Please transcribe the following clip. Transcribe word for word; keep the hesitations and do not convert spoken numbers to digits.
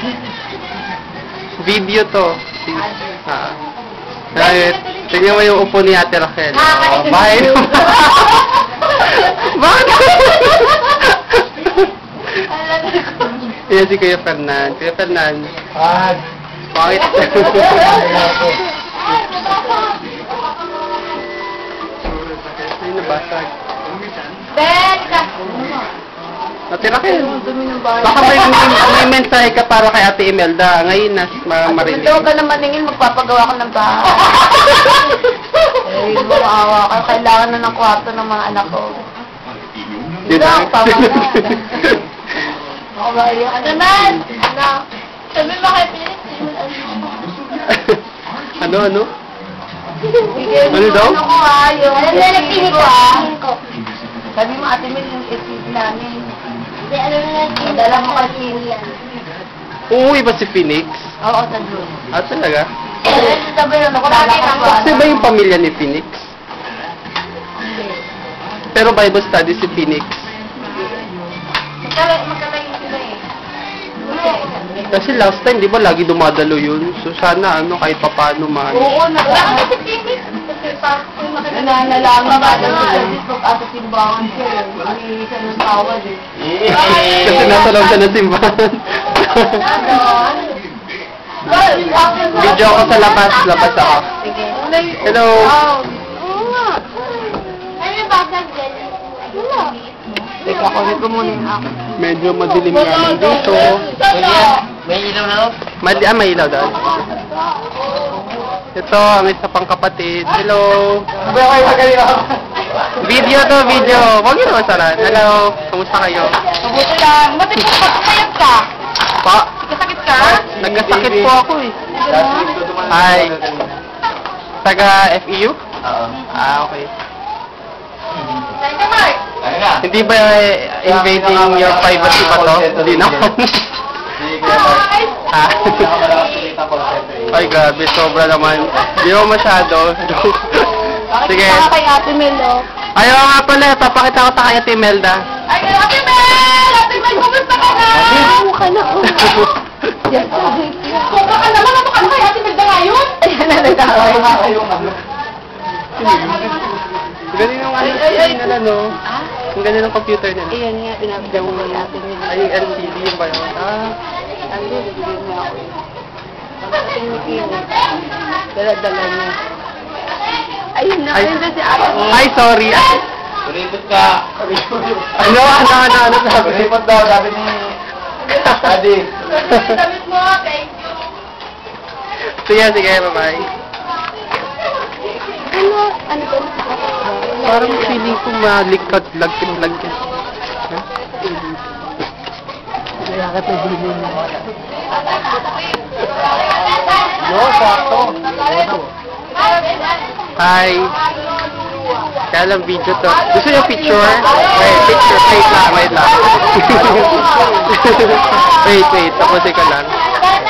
Video to. Ah. Dahil, tingnan mo yung upo ni Ate Raquel. Oh, bye. Bakit? Yan si Kuya Fernan. Kuya Fernan. Ah. Bakit? Ay, nabasag. Beka! Ate Raquel. Baka may, may, may mensahe ka para kay Ate Imelda. Ngayon na marinig. Ito ka naman ningin, magpapagawa ko ng bahay. Eh, hindi mo maawa ka. Kailangan na ng kwarto ng mga anak ko. Yun lang, lang. tama na. Ako ba yung ano man? Anak. Sabi mo kay Pilit. Ano, ano? Bigay mo Ano daw? ano ko ha, yung Alam na nagpinig ko ha. ko. Sabi mo ate Mel yung isip namin. Hindi, alam na nagpinig Dala mo kasi yan. Oo, iba si Phoenix. Oo, tatlo. Ah, talaga? Sabi lang ako, lalakas Kasi ba yung pamilya ni Phoenix? Pero Bible study si Phoenix. Magkalayo sila eh. Kasi last time, di ba, lagi dumadalo yun? So, sana, ano, kahit papaano man. Oo, nagkakaroon si Phoenix. Nanalama ba na nga, pag-asa simbahan siya eh. Hindi siya ng tawad eh. Kasi nasa loob siya ng simbahan. Video ako sa labas, labas ako. Sige. Hello. Oo nga. Ano yung basag dyan? Wala. Teka, kunin ko muna yung ako. Medyo madilim namin dito. May ilaw na no? Madi ah, may ilaw doon. Ito, ang isa pang kapatid. Hello. Sabi ako yung magaling ako. Video to, video. Huwag yun masalan. Hello. Kamusta kayo? Mabuti lang. Ba't ito magkakayat ka? Pa? Nagkasakit ka? Nagkasakit po ako eh. Hi. Taga F E U? Oo. Ah, okay. Saan ka, Mark? Ano na? Hindi ba eh, invading your privacy ba to? Hindi naman. Ah. Ay, grabe. Sobra naman. Hindi mo masyado. Sige. Pakita ka kay Ate Mel, oh. Ayaw nga pala. Papakita ko ta kay Ate Imelda. Ay, Ate Mel! Ate Mel, kumusta ka na? Oo, ka na. Yes, sobra ka naman. Ano ka na kay Ate Mel na ngayon? Ayan na, nagkakaway nga kayo. Galing yung ano, nila, no? Ang galing ng computer nila. Ayan nga, pinabigyan mo kay Ate Mel. Ay, yung L C D yung ba yun? Ah. Ano, bibigyan mo ako. Tingin-tingin. Dala-dala niya. Ayun na, Ay. ayun na si Ate Mel. Ay, sorry. Kuripot ka. Ano, ano, ano, ano sabi? Kuripot daw, sabi ni Adi. Damit mo, thank you. Sige, sige, bye-bye. Ano, ano ba? Parang feeling ko malikot, lagkit-lagkit. Bakit na bilhin mo? Yo, sakto. Hi. Kaya lang video to. Gusto niyo picture? Wait, picture. Wait lang, wait lang. Wait, wait. Tapusin ko lang.